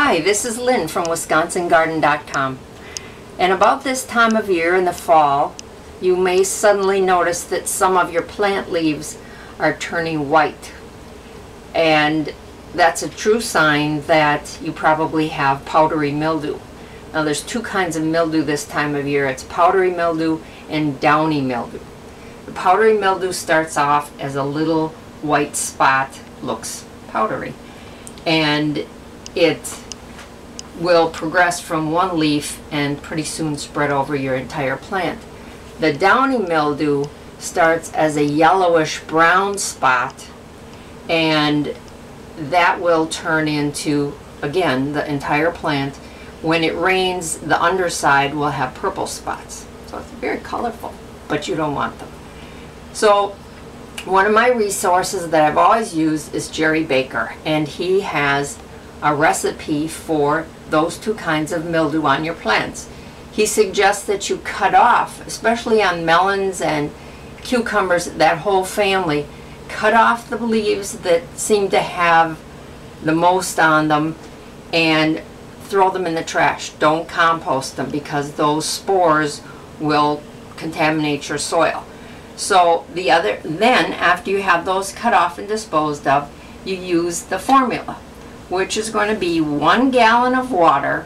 Hi, this is Lynn from WisconsinGarden.com. And about this time of year in the fall, you may suddenly notice that some of your plant leaves are turning white. And that's a true sign that you probably have powdery mildew. Now there's two kinds of mildew this time of year. It's powdery mildew and downy mildew. The powdery mildew starts off as a little white spot, looks powdery, and it will progress from one leaf and pretty soon spread over your entire plant. The downy mildew starts as a yellowish brown spot, and that will turn into, again, the entire plant. When it rains, the underside will have purple spots. So it's very colorful, but you don't want them. So one of my resources that I've always used is Jerry Baker, and he has a recipe for those two kinds of mildew on your plants. He suggests that you cut off, especially on melons and cucumbers, that whole family, cut off the leaves that seem to have the most on them and throw them in the trash. Don't compost them because those spores will contaminate your soil. So then after you have those cut off and disposed of, you use the formula, which is going to be 1 gallon of water,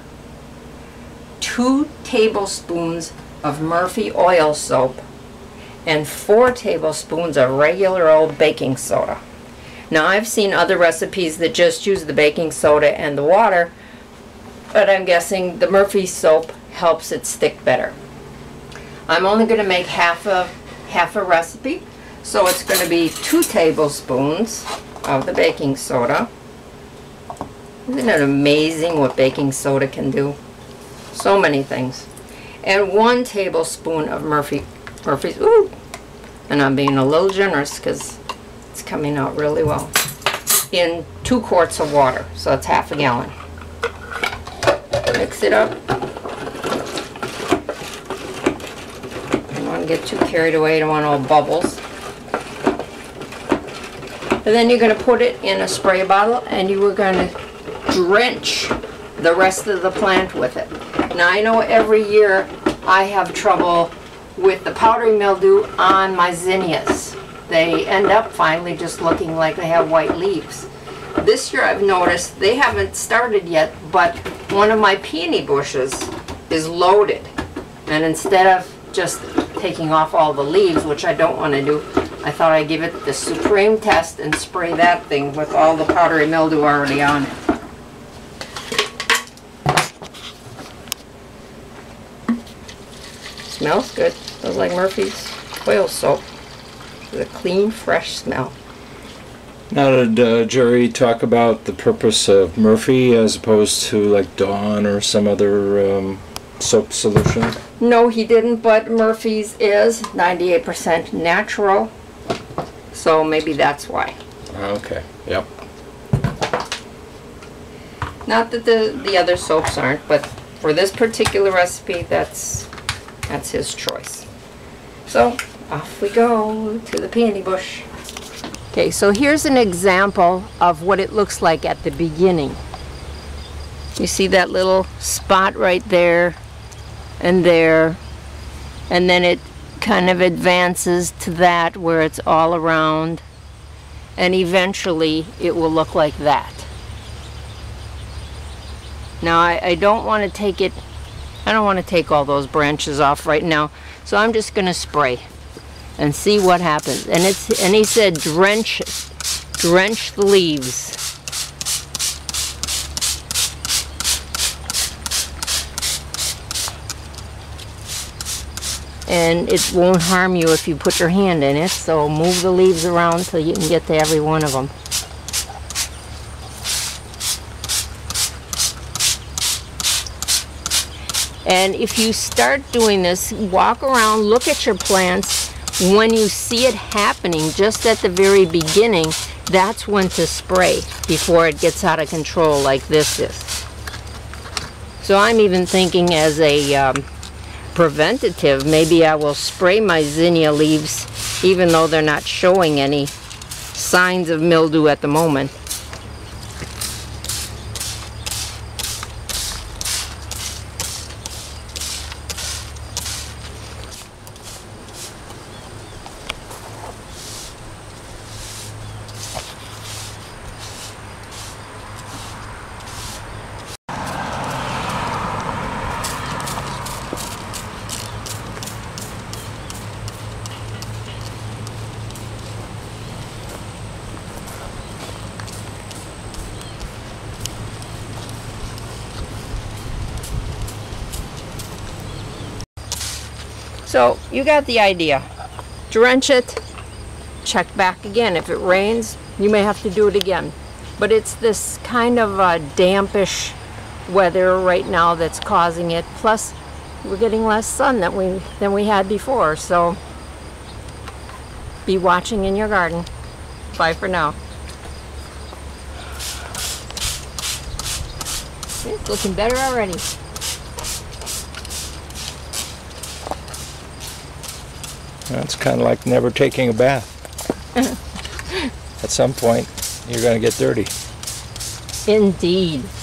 2 tablespoons of Murphy oil soap, and 4 tablespoons of regular old baking soda. Now I've seen other recipes that just use the baking soda and the water, but I'm guessing the Murphy soap helps it stick better. I'm only going to make half a recipe, so it's going to be 2 tablespoons of the baking soda. Isn't it amazing what baking soda can do? So many things. And 1 tablespoon of Murphy's, ooh, and I'm being a little generous because it's coming out really well, in 2 quarts of water, so it's half a gallon. Mix it up. Don't want to get too carried away, don't want all bubbles. And then you're going to put it in a spray bottle, and you are going to drench the rest of the plant with it. Now I know every year I have trouble with the powdery mildew on my zinnias. They end up finally just looking like they have white leaves. This year I've noticed they haven't started yet, but one of my peony bushes is loaded. And instead of just taking off all the leaves, which I don't want to do, I thought I'd give it the supreme test and spray that thing with all the powdery mildew already on it. Smells good. Smells like Murphy's oil soap. It's a clean, fresh smell. Now, did Jerry talk about the purpose of Murphy as opposed to like Dawn or some other soap solution? No, he didn't, but Murphy's is 98% natural, so maybe that's why. Okay, yep. Not that the other soaps aren't, but for this particular recipe, that's his choice. So off we go to the peony bush. Okay, so here's an example of what it looks like at the beginning. You see that little spot right there, and then it kind of advances to that where it's all around, and eventually it will look like that. Now I don't want to take it, I don't want to take all those branches off right now, so I'm just going to spray and see what happens. And he said drench the leaves. And it won't harm you if you put your hand in it, so move the leaves around so you can get to every one of them. And if you start doing this, walk around, look at your plants. When you see it happening just at the very beginning, that's when to spray before it gets out of control like this is. So I'm even thinking as a preventative, maybe I will spray my zinnia leaves even though they're not showing any signs of mildew at the moment. So you got the idea. Drench it, check back again. If it rains, you may have to do it again. But it's this kind of dampish weather right now that's causing it. Plus, we're getting less sun than we had before. So be watching in your garden. Bye for now. It's looking better already. It's kind of like never taking a bath. At some point, you're going to get dirty. Indeed.